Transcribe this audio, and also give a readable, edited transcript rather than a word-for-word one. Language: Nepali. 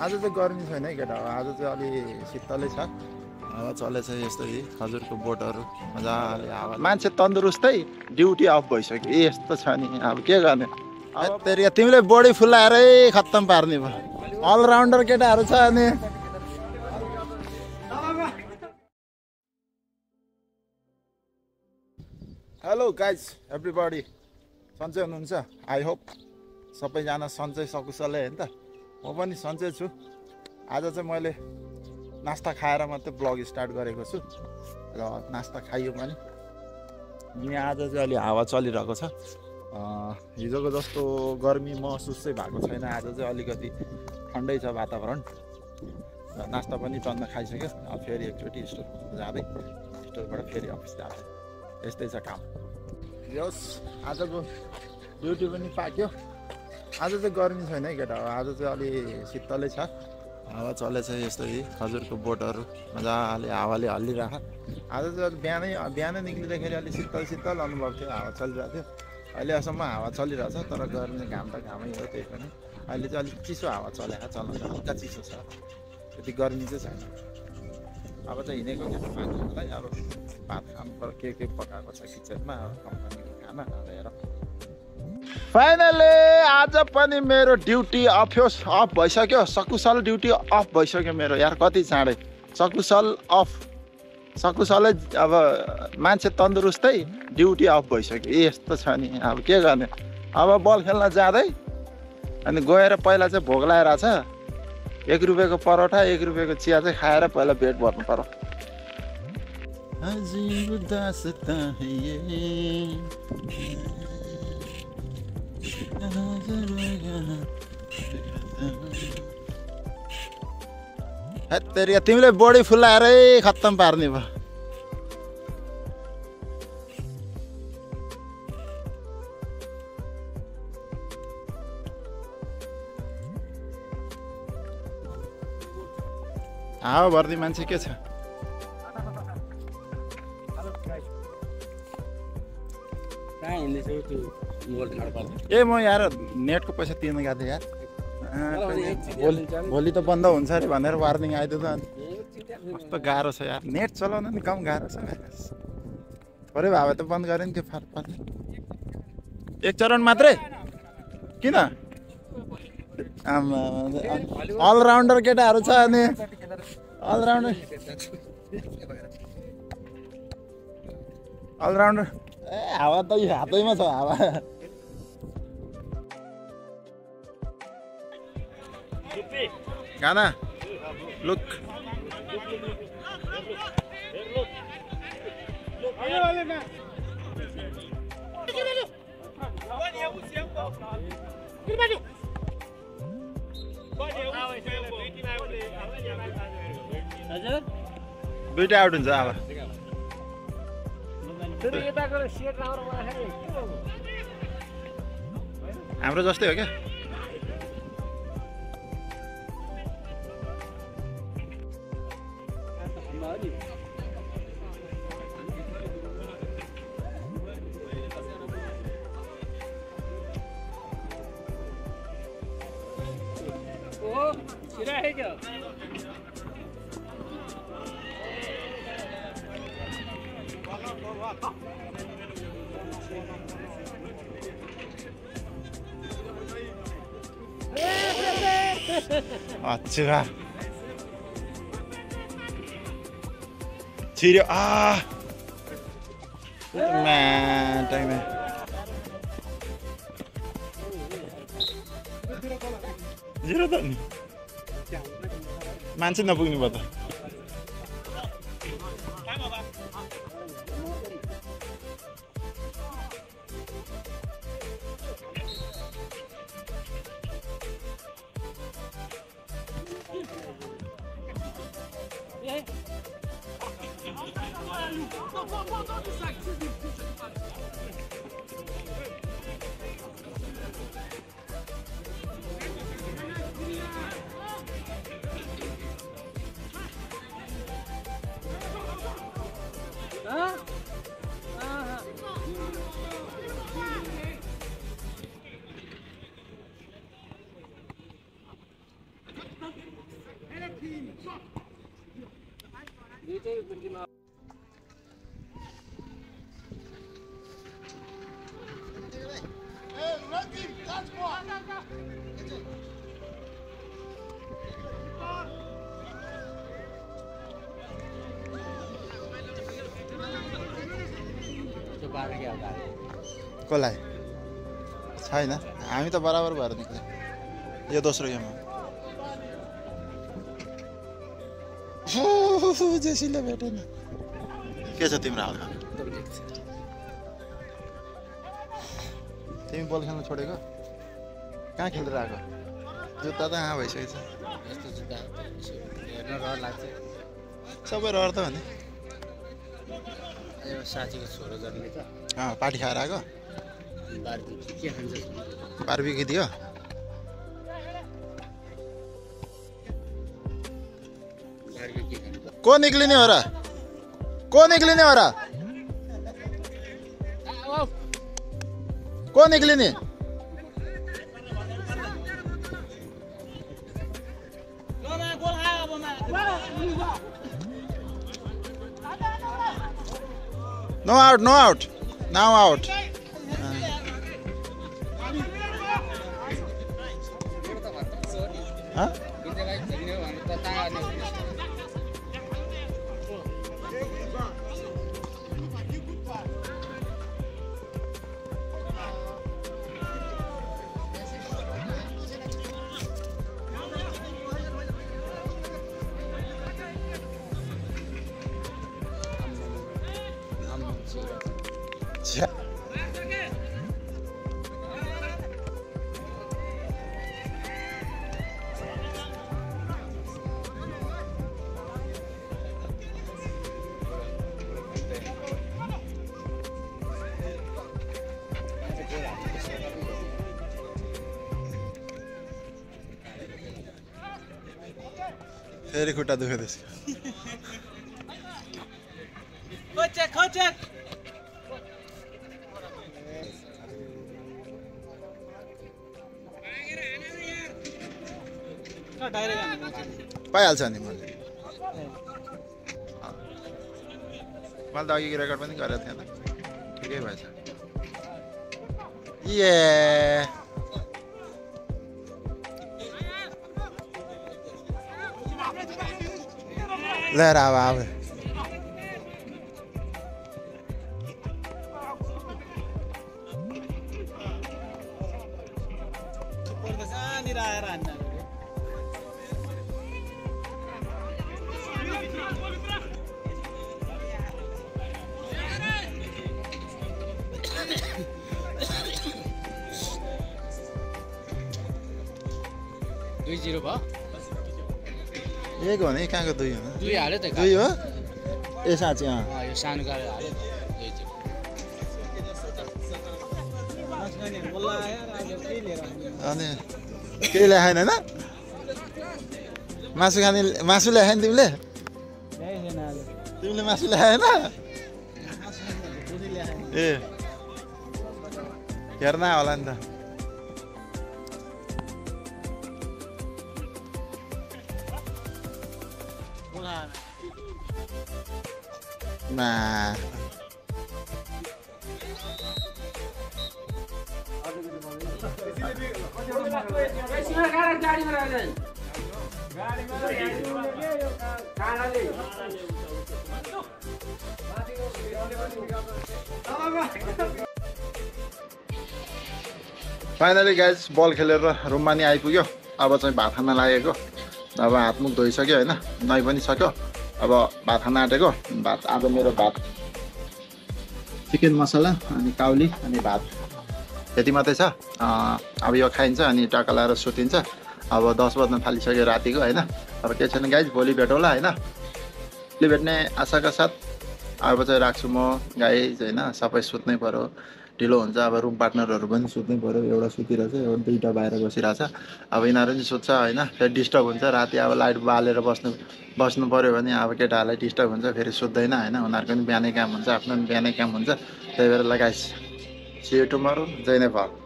आज चाहिँ गर्मी छैन है केटा, आज चाहिँ अलि शीतलै छ, हावा चलेछ यस्तै खजुरको बोटहरू मजाले हावा। मान्छे तन्दुरुस्तै ड्युटी अफ भइसक्यो यस्तो छ नि, अब के गर्ने। तेरि तिमीले बडी फुलाएरै खत्तम पार्ने भयो, अलराउन्डर केटाहरू छ अनि। हेलो गाइज एभ्रिबडी, सन्चै हुनुहुन्छ? आई होप सबैजना सन्चै सकुशलै हो नि त, म पनि सन्चै छु। आज चाहिँ मैले नास्ता खाएर मात्रै ब्लग स्टार्ट गरेको छु र नास्ता खाइयो पनि। यहाँ आज चाहिँ अलि हावा चलिरहेको छ, हिजोको जस्तो गर्मी महसुस चाहिँ भएको छैन। आज चाहिँ अलिकति ठन्डै छ वातावरण। नास्ता पनि टन्न खाइसक्यो, अब फेरि एकचोटि स्टोर जाँदै स्टोरबाट फेरि अफिस जाँदै यस्तै छ काम। यस आजको ड्युटी पनि पाक्यो। आज चाहिँ गर्मी छैन है केटा, आज चाहिँ अलि शीतलै छ, हावा चलेछ यस्तै खजुरको बोटहरू मजाले हावाले हल्लिरहेको। आज चाहिँ बिहानै निक्लिँदाखेरि अलि शीतल शीतल अनुभव थियो, हावा चलिरहेको थियो। अहिलेसम्म हावा चलिरहेछ, तर गर्मी घाम त घामै हो, त्यही पनि अहिले चाहिँ अलिक चिसो हावा चलेको, चल्न हल्का चिसो छ, त्यति गर्मी चाहिँ छैन। अब चाहिँ हिँडेको के पानीलाई अब भात खानु पर्यो, के पकाएको छ किचनमा कम्पनीको खाना हेर। फाइनली आज पनि मेरो ड्युटी अफ भइसक्यो, सकुशल ड्युटी अफ भइसक्यो मेरो यार, कति चाँडै सकुशल अफ। सकुशलै अब मान्छे तन्दुरुस्तै ड्युटी अफ भइसक्यो यस्तो छ नि, अब के गर्ने। अब बल खेल्न जाँदै अनि गएर पहिला चाहिँ भोक लागेर छ, 1 रुपियाँको परोठा 1 रुपियाँको चिया चाहिँ खाएर पहिला पेट भर्नु पर्यो। तेरि तिमीले बडी फुलाएरै खत्तम पार्ने भयो। हावा भर्ने मान्छे के छ? ए म यार नेटको पैसा तिर्न गएको थिएँ यार, भोलि त बन्द हुन्छ अरे भनेर वार्निङ आइदियो त। कस्तो गाह्रो छ यार, नेट चलाउन नि कम गाह्रो छ। थोरै भए त बन्द गऱ्यो नि त्यो फरक पर्ने। 1 चरण मात्रै किन? अलराउन्डर केटाहरू छ अनि अलराउन्डर ए हावा त यो हातैमा छ हावा। गाना लुक दुईटा आउट हुन्छ अब। हाम्रो जस्तै हो क्या, अच्छा छिर्यो टाइम जिरो त नि मान्छे नपुग्नु भयो त। कसलाई छैन हामी त बराबर भएर निक्ल्यो यो दोस्रो गेम हो जेसीले भेटेन के छ तिम्रो हाल तिमी बल खेल्न छोडेको कहाँ खेलेर आएको जुत्ता त यहाँ भइसकेको छ सबै रहर त भने साथीको छोरो जन्मे त पार्टी खाएर आएको के खान्छ बार्बिक्यू दियो को निक्लिने हो र को निक्लिने हो र को निक्लिने No out, no out. Now out. Huh? फेरि खुट्टा दुख्दैछ पाइहाल्छ नि मैले त अघि रेकर्ड पनि गरेको थिएँ त ठिकै भएछ लिएर अब एक हो नि कहाँको दुई हो दुई हाल्यो त दुई हो ए साँच्ची यो सानो गाडी हाल्यो अनि केही ल्याएन होइन मासु खाने मासु ल्याएन तिमीले तिमीले मासु ल्याएन ए हेर्न होला नि त Nah. फाइनली गाइज बल खेलेर रुममा नि आइपुग्यो अब चाहिँ भात खान लागेको अब हात मुख धोइसक्यो होइन नुहाइ पनि सक्यो अब भात खान आँटेको भात आज मेरो भात चिकन मसला अनि काउली अनि भात यति मात्रै छ अब यो खाइन्छ अनि टक्का लाएर सुतिन्छ अब 10 बज्न थालिसक्यो रातिको होइन अब के छैन गाइज भोलि भेटौँला होइन भोलि भेट्ने आशाका साथ अब चाहिँ राख्छु म गाइज होइन सबै सुत्नै पर्यो ढिलो हुन्छ अब रुम पार्टनरहरू पनि सुत्नै पर्यो एउटा सुतिरहेछ एउटा दुईटा बाहिर बसिरहेछ अब यिनीहरू पनि सुत्छ होइन फेरि डिस्टर्ब हुन्छ राति अब लाइट बालेर बस्नु पर्यो भने अब केटाहरूलाई डिस्टर्ब हुन्छ फेरि सुत्दैन होइन उनीहरूको पनि बिहानै काम हुन्छ आफ्नो पनि बिहानै काम हुन्छ त्यही भएर ल गाइस सी यू टुमरो जय नेपाल।